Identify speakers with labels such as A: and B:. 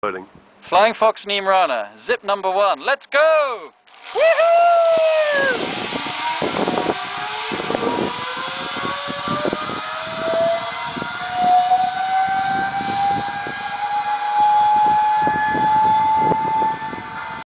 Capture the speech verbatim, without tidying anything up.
A: waiting.
B: Flying Fox Neemrana, zip number one. Let's go! Woohoo!